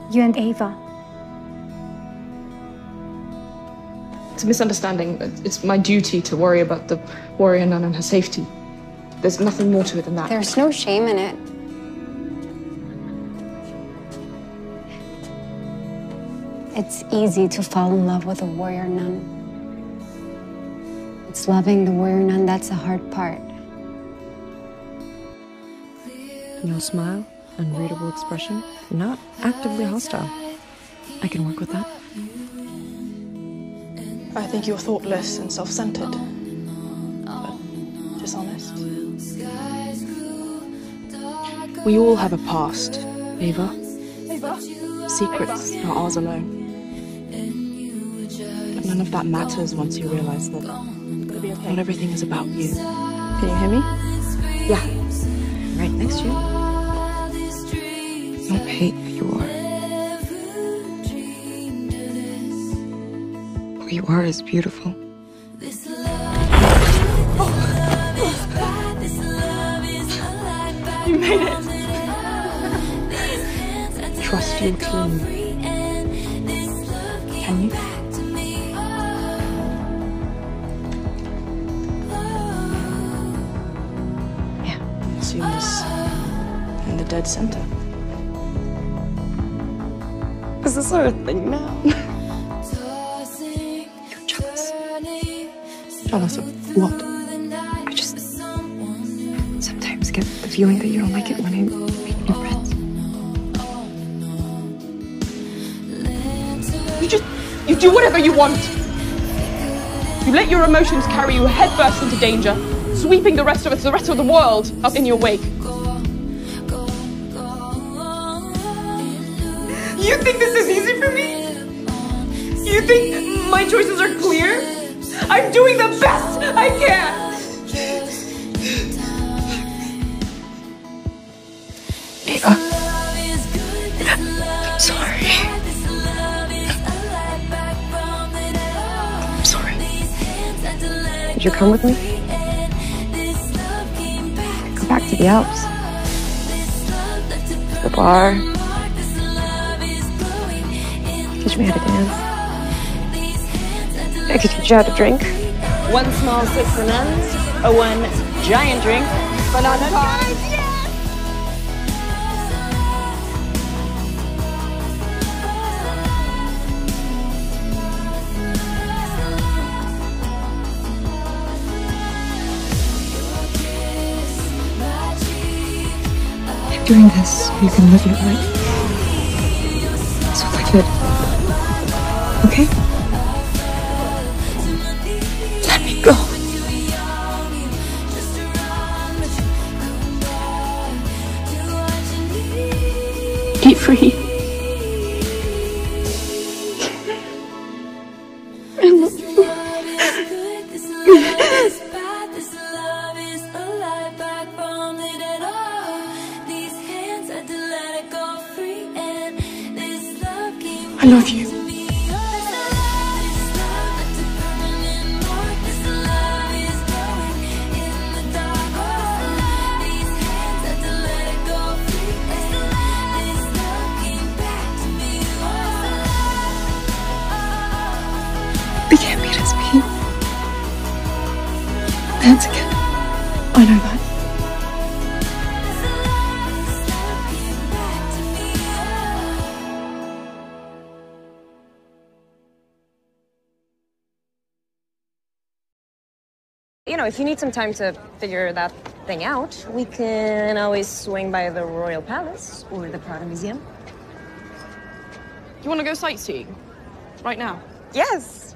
You and Ava. It's a misunderstanding. It's my duty to worry about the warrior nun and her safety. There's nothing more to it than that. There's no shame in it. It's easy to fall in love with a warrior nun. It's loving the warrior nun that's the hard part. No smile, unreadable expression, not actively hostile. I can work with that. I think you're thoughtless and self-centered, but dishonest. We all have a past, Ava. Ava? Secrets are ours alone. But none of that matters once you realize that not everything is about you. Can you hear me? Yeah, right next to you. Don't hate who you are. Who you are is beautiful. You made it! Trust your team. Can you? Yeah. Assume this in the dead center. Is this our thing now? You're jealous. Jealous of what? I just sometimes get the feeling that you don't like it when I make new friends. You do whatever you want. You let your emotions carry you headfirst into danger, sweeping the rest of the world up in your wake. You think this is easy for me? You think my choices are clear? I'm doing the best I can! Ava, I'm sorry. I'm sorry. Would you come with me? Go back to the Alps. The bar. Teach me how to dance. I could teach you how to drink. One small sip for nuns, one giant drink for non-cons. I'm doing this so you can live your life. So live it. Okay? Let me go. Be free. I love you. I love you. They can't beat us, Pete. Dance again. I know that. You know, if you need some time to figure that thing out, we can always swing by the Royal Palace or the Prada Museum. You want to go sightseeing? Right now? Yes!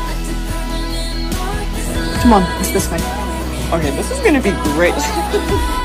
Come on, it's this way. Okay, this is gonna be great.